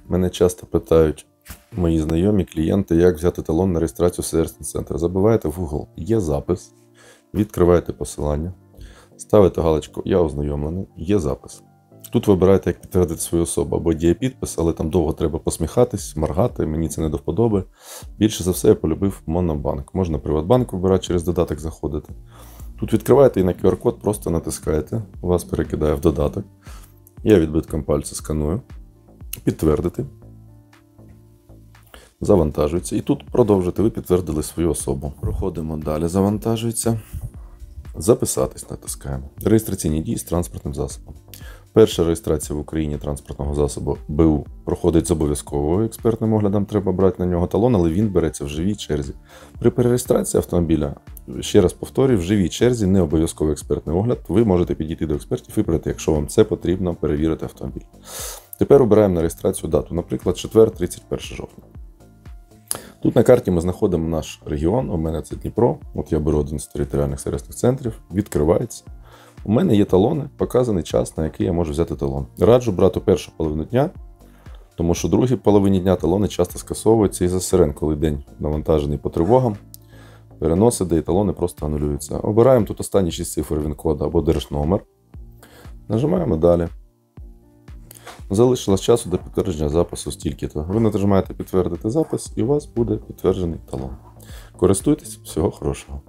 Мене часто питають мої знайомі клієнти, як взяти талон на реєстрацію в сервісний центр. Забиваєте в Google «Є запис», відкриваєте посилання, ставите галочку «Я ознайомлений», «Є запис». Тут вибираєте, як підтвердити свою особу, або дієпідпис, але там довго треба посміхатись, моргати, мені це не до вподоби. Більше за все я полюбив Монобанк. Можна Приватбанк вибирати, через додаток заходити. Тут відкриваєте і на QR-код просто натискаєте, вас перекидає в додаток. Я відбитком пальця сканую, підтвердити, завантажується. І тут продовжити, ви підтвердили свою особу. Проходимо далі, завантажується. Записатись натискаємо. Реєстраційні дії з транспортним засобом. Перша реєстрація в Україні транспортного засобу БУ проходить з обов'язковим експертним оглядом, треба брати на нього талон, але він береться в живій черзі. При перереєстрації автомобіля, ще раз повторюю, в живій черзі не обов'язковий експертний огляд, ви можете підійти до експертів і вибрати, якщо вам це потрібно, перевірити автомобіль. Тепер обираємо на реєстрацію дату, наприклад, четвер, 31 жовтня. Тут на карті ми знаходимо наш регіон, у мене це Дніпро, от я беру один з територіальних сервісних центрів, відкривається. У мене є талони, показаний час, на який я можу взяти талон. Раджу брати першу половину дня, тому що в другій половині дня талони часто скасовуються із-за сирен, коли день навантажений по тривогам, переноси, де і талони просто анулюються. Обираємо тут останні 6 цифр ВІН-коду або держномер. Нажимаємо далі. Залишилось часу до підтвердження запису стільки-то. Ви нажимаєте підтвердити запис і у вас буде підтверджений талон. Користуйтесь, всього хорошого.